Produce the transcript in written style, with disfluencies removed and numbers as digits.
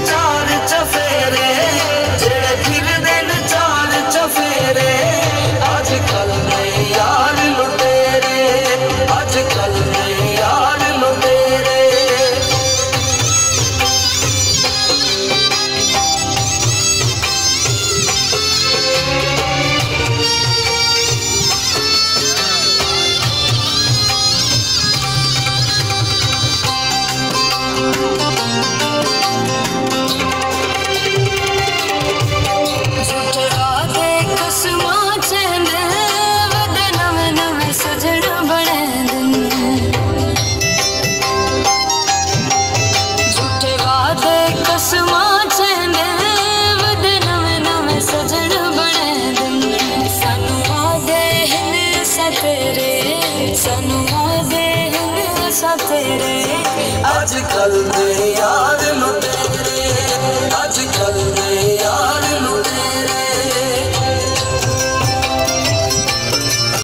चार चफेरे जेड़े फिरदे न चार चफेरे अजकल दे यार लुटेरे अजकल दे यार लुटेरे। अजकल दे यार